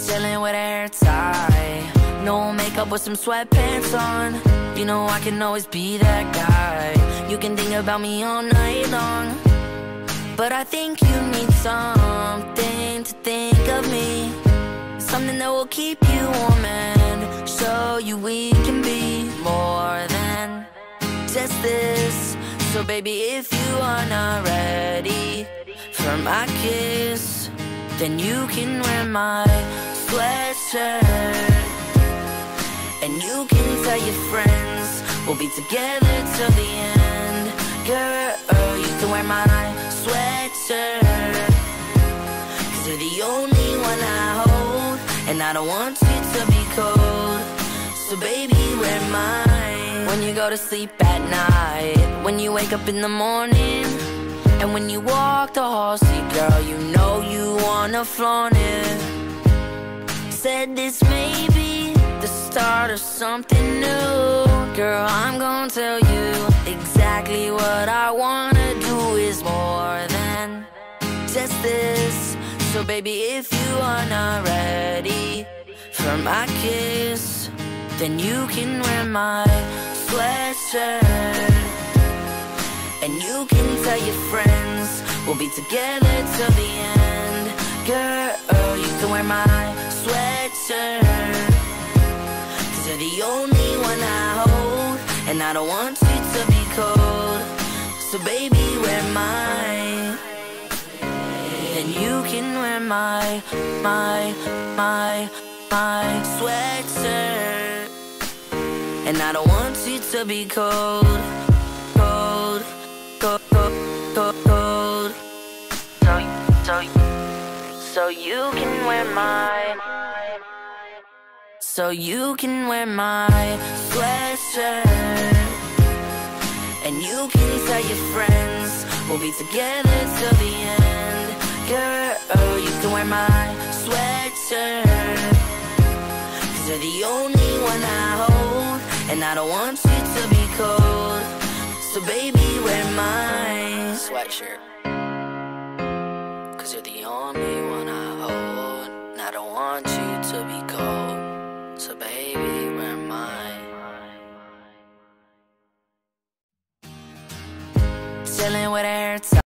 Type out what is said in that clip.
chilling with her hair tied, no makeup with some sweatpants on. You know I can always be that guy. You can think about me all night long, but I think you need something to think of me, something that will keep you warm and show you we can be more than just this. So baby, if you are not ready for my kiss, then you can wear my sweatshirt, and you can tell your friends we'll be together till the end. Girl, you can wear my sweatshirt, 'cause you're the only one I hold, and I don't want you to be cold. So baby, wear mine when you go to sleep at night, when you wake up in the morning, and when you walk the hall. See, girl, you know you wanna flaunt it. Said this may be the start of something new. Girl, I'm gonna tell you exactly what I wanna do is more than just this. So baby, if you are not ready for my kiss, then you can wear my sweatshirt, and you can tell your friends we'll be together till the end. Girl, you can wear my sweatshirt, 'cause you're the only one I hold, and I don't want you to be cold. So baby, wear mine, and you can wear my sweatshirt, and I don't want you to be cold, cold, cold, cold, cold. So you can wear mine, so you can wear my sweatshirt, and you can tell your friends we'll be together till the end. Girl, you can wear my sweatshirt, 'cause you're the only one I hold, and I don't want you to be cold. So baby, wear my sweatshirt, 'cause you're the only one I hold, and I don't want you to be cold.